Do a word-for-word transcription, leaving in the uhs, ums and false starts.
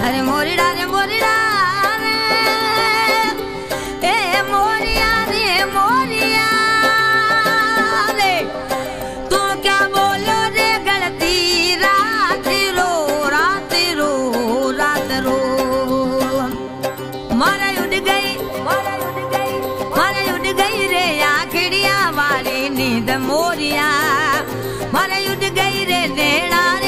अरे मोरिया रे मोरिया रे ए मोरिया रे मोरिया रे तू क्या बोलो रे गलती रात रो रात रो रात रो मारा उड़ गई मारा उड़ गई मारा उड़ गई रे आखड़िया वाली नींद मोरिया मारा उड़ गई रे नैना